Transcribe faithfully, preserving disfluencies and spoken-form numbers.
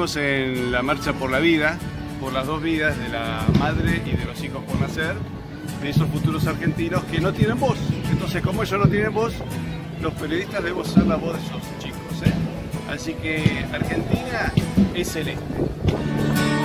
Seguimos en la marcha por la vida, por las dos vidas de la madre y de los hijos por nacer, de esos futuros argentinos que no tienen voz. Entonces, como ellos no tienen voz, los periodistas debemos ser la voz de esos chicos, ¿eh? Así que Argentina es celeste.